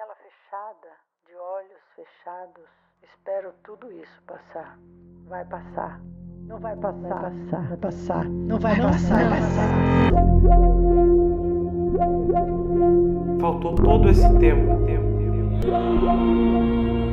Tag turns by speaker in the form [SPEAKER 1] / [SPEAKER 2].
[SPEAKER 1] janela fechada, de olhos fechados, espero tudo isso passar. Vai passar. Não vai passar. Vai passar. Não vai passar. Vai passar.
[SPEAKER 2] Faltou todo esse tempo.